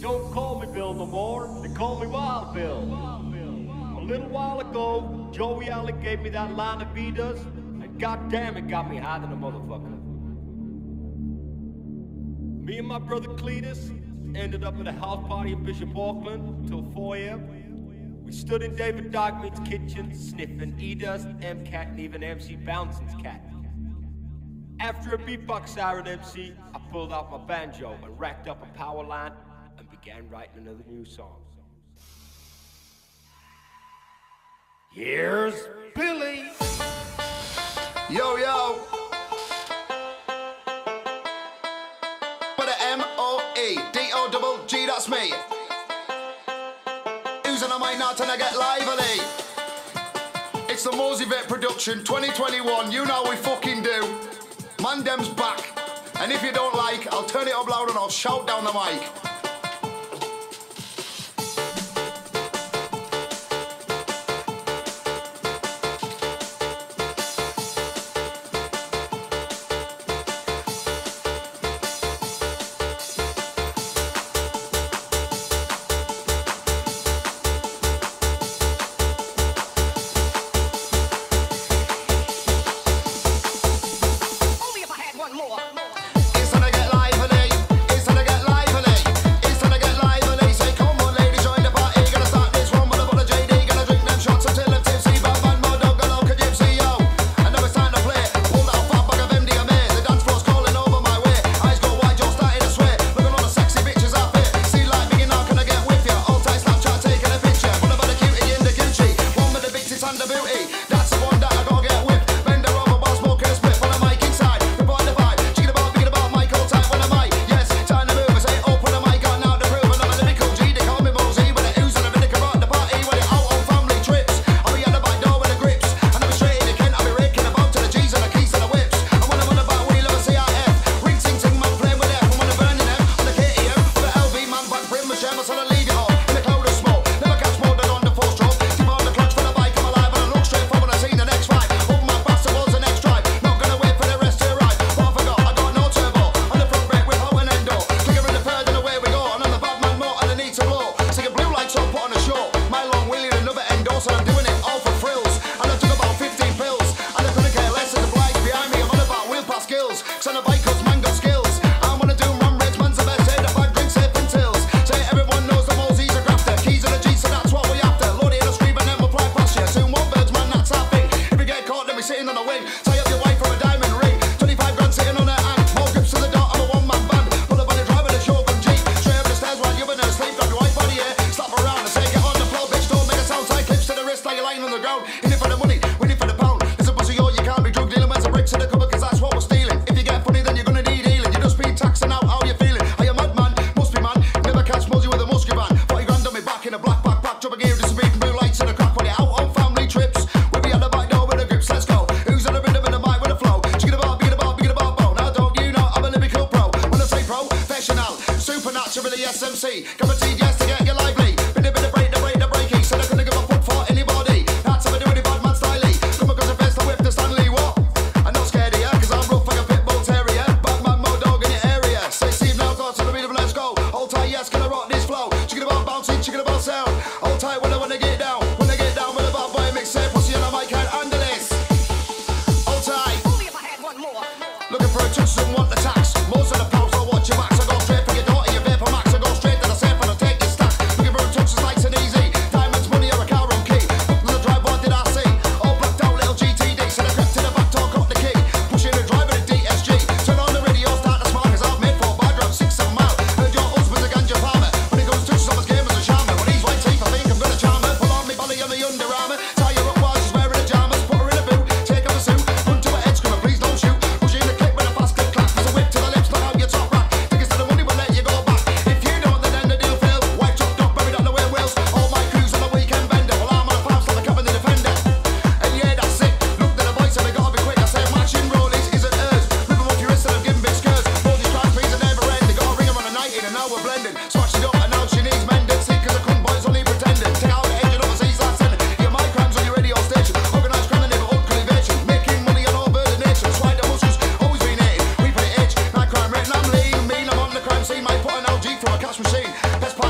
Don't call me Bill no more, they call me Wild Bill. A little while ago, Joey Allen gave me that line of Vidas, and goddamn it got me high than a motherfucker. Me and my brother Cletus ended up at a house party in Bishop Auckland till 4 a.m. We stood in David Dogmeat's kitchen, sniffing E-Dust, M-Cat, and even MC Bouncing's cat. After a beatbox siren MC, I pulled out my banjo and racked up a power line and began writing another new song. Here's Billy. Yo, yo. With a M-O-E-D-O-double-G, that's me. Who's on the mic now trying to get lively? It's the Mosey Vet production 2021, you know we fucking do. Mandem's back. And if you don't like, I'll turn it up loud and I'll shout down the mic. Cash machine, best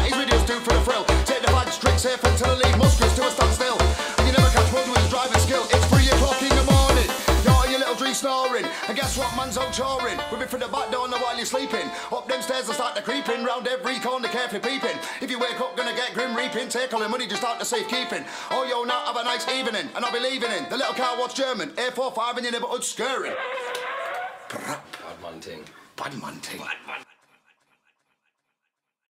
Guess what, man's out touring. We'll be through the back door while you're sleeping. Up them stairs I start to creeping. Round every corner carefully peeping. If you wake up gonna get grim reaping. Take all the money just start to safekeeping. Oh yo, now have a nice evening. And I'll be leaving in the little car what's German. A45 in your neighbourhood scurrying. Bad man ting. Bad man ting. Bad man.